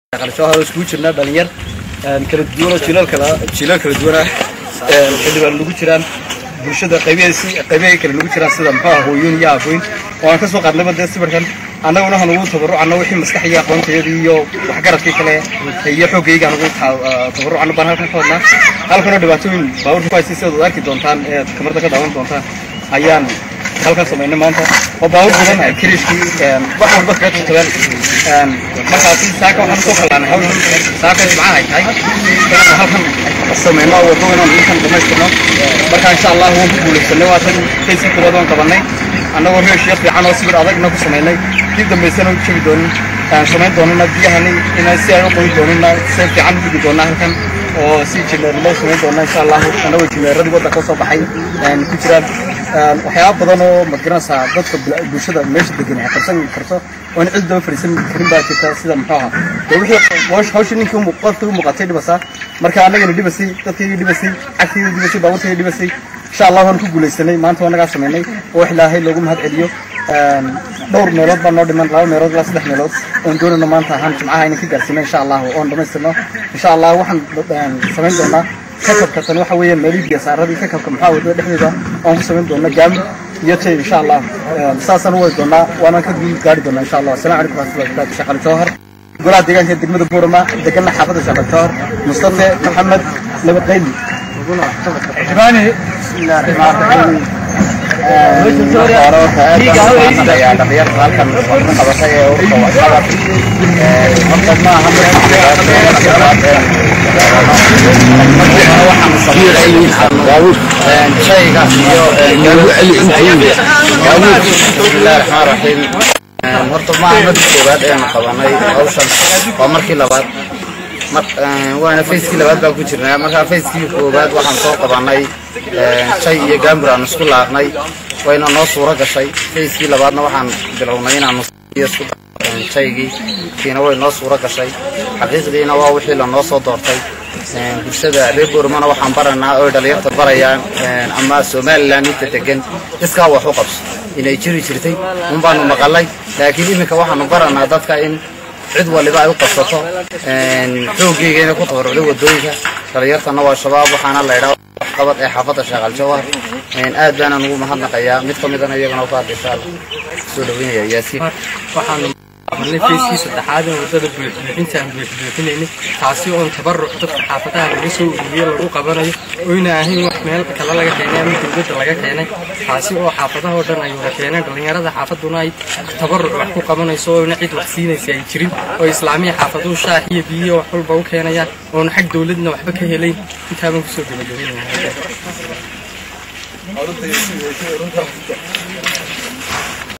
على شهر اسبوعنا دلير كلا دونا جيلال كلا دونا كلا لوجو جيران bulshada qaybiga kala lagu jiraa sida maxaa hooyooyin iyo aaboyin waan ka soo qaadnay badda sawirkan annaguna waxaan ugu tabarucana wixii maskaxiga aqoonteeda iyo wax garadkii kale iyo xoogayga anagu tabarucana baan halkan xoodnaa halkan dhibaatooyin baabuurka ay sida arki doontaan ee kamarda ka daawan doontaan ayaan halkan sameynay maanta oo baabuur badan ay kirishkii wax walba ka qabtaan markaas saaka waxaan soo kalaanay hawlo saaka macaan ay tahay halkan sameynaa wadooyin aan intan dhamaystirno marka insha Allah waan ku guuleysanay waatan kaysi koodan qabanay annagoo meesha fiican oo sibir adagna ku sameynay dib dambeysana u jebi doonin sameyn doonana biyahani inay si ay u qoyn doonina si fiican u dhigi doonaa halkan oo si jileer loo sameyn doonaa insha Allah annagoo jileerada wadda ka soo baxay ku jiraan waxyaabo badan oo madgaranaysa dadka bulshada meesha degan ay qabsan karto oo in cid fariisan karin baa jirta sida maxaa wixii hawsha ninkii qofka u muuqatay dhibasa marka anagana dhibasi dadkii dhibasi agtiisa dhibasi baabuurtii dhibasi insha Allah waan ku guuleysanay maanta waan naga sameynay oo wax ilaahay loogu mahad celiyo dhowr meelood baan noo dhiman laba meelood ilaa saddex meelood oo doonana maanta ahaan jimcaha inaan ka gaarsiino insha Allah oo dhamaystirno insha Allah waxaan sameyn doonaa كتب كتنو حوية مالي سعربي كتب كم حاول ده حديدا أنفس من دونا جام يتشي إن شاء الله ساسا هو دونا وأنا كذي قاعد دونا إن شاء الله السلام عليكم ورحمة الله وبركاته شغال شهر قلنا ديجان هي دقمة البورما دقنا حافظ شغال شهر مصطفى محمد لبقيني إخواني بسم الله الرحمن الرحيم وانا فيسكي لبعض بقول جرنا مرة فيسكي وبعد واحد صوت طبعاً شيء يجامر عن سكول عقناي وين الناس ورقة شيء فيسكي لبعضنا واحد بالعونين عن نص شيء فينا وين الناس ورقة شيء حقيقة دينا واحد للناس صدرتي بالشدة ريبور ما نروح برنا أو دليل تبريان أما سومال لا نتتجن إسكوا حقبس إن يشري شرتي من بانو مقالي لكن إنك واحد برنا ضدك إن عدوى اللي بقى قصته حوجي جينا كتر عدوى الدويكة تغيرت أنا والشباب وحنا الله يراو قبض حافظ شغال جوار أدانا نقول مهنا قيا مثل مدنا يجنا وفات إن شاء الله سولوين يا ياسين وحنا عملنا في شيء سدحادة وصل أنت عم بتقولين تعصيون تبرع تفتح حافتها بجسوا اللي يلقوا قبرنا وينا هني وحمل كلا لقى كينا من تبدأ لقى كينا تعصيون حافتها ودنا يورا كينا دلنا هذا حافتنا تبرع وحكوا قبرنا يسوي نعيد وحسين يسيرين وإسلامية حافتوا شاهية بيه وحول بو كينا يا ونحق دولتنا وحبك هلين أنت هم كسر بمدينة هذا